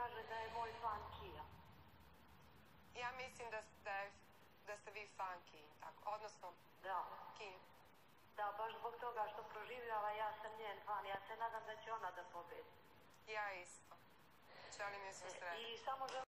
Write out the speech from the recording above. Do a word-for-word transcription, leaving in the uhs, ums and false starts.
kaže da je moj fan Kia. Ja mislim da, da, je, da ste vi fan Kia, tako, odnosno Da. Kia. Da, baš zbog toga što proživljava, ja sam njen fan. Ja se nadam da će ona da pobedi. Ja isto. Želim joj sve sreće. I samo želim